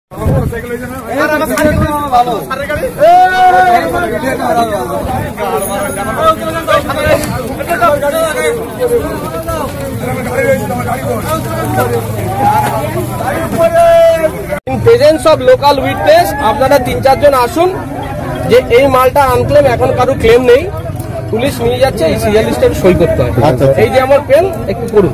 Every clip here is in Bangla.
প্রেজেন্স অফ লোকাল উইটনেস আপনারা 3-4 জন আসুন যে এই মালটা আনক্লেম, এখন কারো ক্লেম নেই, পুলিশ নিয়ে যাচ্ছে, এই সিরিয়াল লিস্টে সই করতে হয়। এই যে আমার পেন, একটু করুন।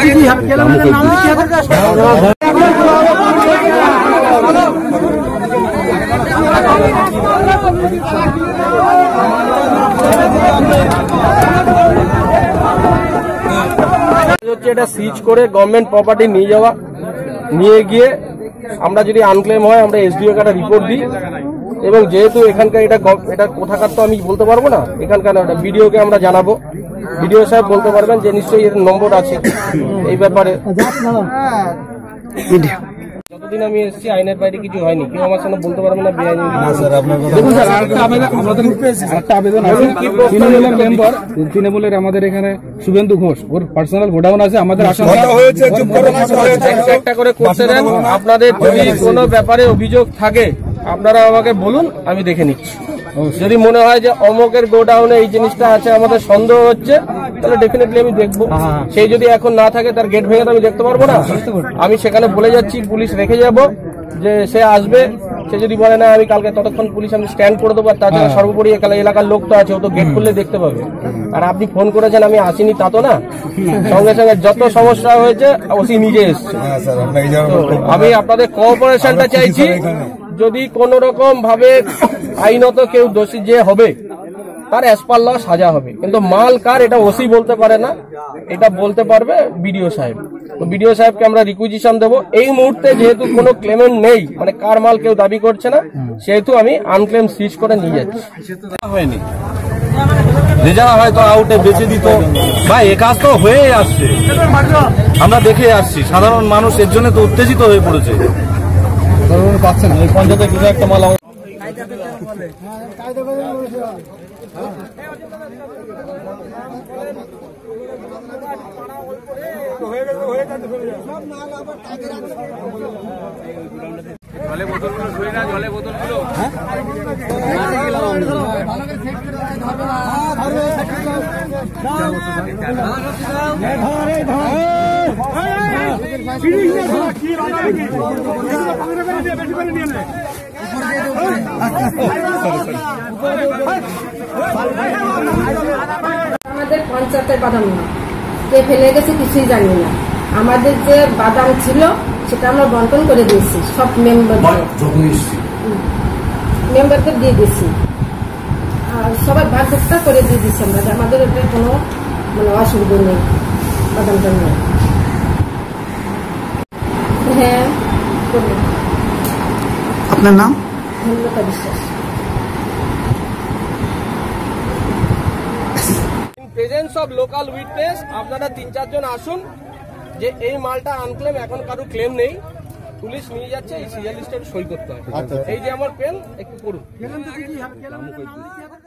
হচ্ছে এটা সিজ করে গভর্নমেন্ট প্রপার্টি নিয়ে যাওয়া, নিয়ে গিয়ে আমরা যদি আনক্লেম হয় আমরা এসডিও কে একটা রিপোর্ট দিই, এবং যেহেতু এখানকার এটা কোথাকার তো আমি বলতে পারবো না, এখানকার বিডিওকে আমরা জানাবো, বিডিও সাহেব বলতে পারবেন যে নিশ্চয়ই এর নম্বর আছে এই ব্যাপারে। যতদিন আমি এসেছি আইনের বাইরে কিছু হয়নি, কেউ আমার সঙ্গে বলতে পারবে না বেআইনি। তৃণমূলের আমাদের এখানে শুভেন্দু ঘোষ, ওর পার্সোনাল গোডাউন আছে, আমাদের একটা করে করতে দেন। আপনাদের যদি কোনো ব্যাপারে অভিযোগ থাকে আপনারা আমাকে বলুন, আমি দেখে নিচ্ছি। যদি মনে হয় যে অমকের গোডাউনে এই জিনিসটা আছে, আমাদের সন্দেহ হচ্ছে, তাহলে ডেফিনেটলি আমি দেখবো। সেই যদি এখন না থাকে, তার গেট ভেঙে তো আমি দেখতে পারবো না। আমি সেখানে বলে যাচ্ছি, পুলিশ রেখে যাব, যে সে আসবে। সে যদি বলে না আমি কালকে, ততক্ষণ পুলিশ আমি স্ট্যান্ড করে দেবো। তাছাড়া সর্বোপরি এলাকার লোক তো আছে, ও তো গেট খুললে দেখতে পাবে। আর আপনি ফোন করেছেন, আমি আসিনি তা তো না, সঙ্গে সঙ্গে যত সমস্যা হয়েছে ওসি নিজে এসছে। আমি আপনাদের কোঅপারেশনটা চাইছি। যদি কোন রকম ভাবে আইনত কেউ দোষী যে হবে, তার অ্যাজ পার ল সাজা হবে, কিন্তু মাল কার এটা ওসি বলতে পারে না, এটা বলতে পারবে বিডিও সাহেব। তো বিডিও সাহেবকে আমরা রিকুইজিশন দেবো। এই মুহূর্তে যেহেতু কোনো ক্লেমেন্ট নেই, মানে কার মাল কেউ দাবি করছে না, সেহেতু আমি আনক্লেম সিজ করে নিয়ে যাচ্ছি। হয়নি, যে যারা হয়তো আউটে বেঁচে দিত, ভাই এ কাজ তো হয়েই আসছে, আমরা দেখে আসছি। সাধারণ মানুষ এর জন্য তো উত্তেজিত হয়ে পড়েছে। পাচ্ছেন এই পঞ্চায়েতে কিছু একটা মাল জলে বোতলগুলো ধরে না, জলে বোতলগুলো আমাদের পঞ্চায়েতের বাদাম না, কে ফেলে গেছে কিছুই জানি না। আমাদের যে বাদাম ছিল সেটা আমরা বন্টন করে দিয়েছি, সব মেম্বারকে দিয়ে দিয়েছি, আর সবাই ভাগটা করে দিয়ে দিচ্ছি আমরা। আমাদের ওটা কোনো মানে অসুবিধা নেই, বাদামটা নেই। হ্যাঁ, আপনার নাম? ধন্যবাদ বিশ্বাস। প্রেজেন্স অফ লোকাল উইটনেস আপনারা 3-4 জন আসুন যে এই মালটা আনক্লেম, এখন কারো ক্লেম নেই, পুলিশ নিয়ে যাচ্ছে, এই সিরিয়াল লিস্টে সই করতে হয়। এই যে আমার পেন, একটু করুন।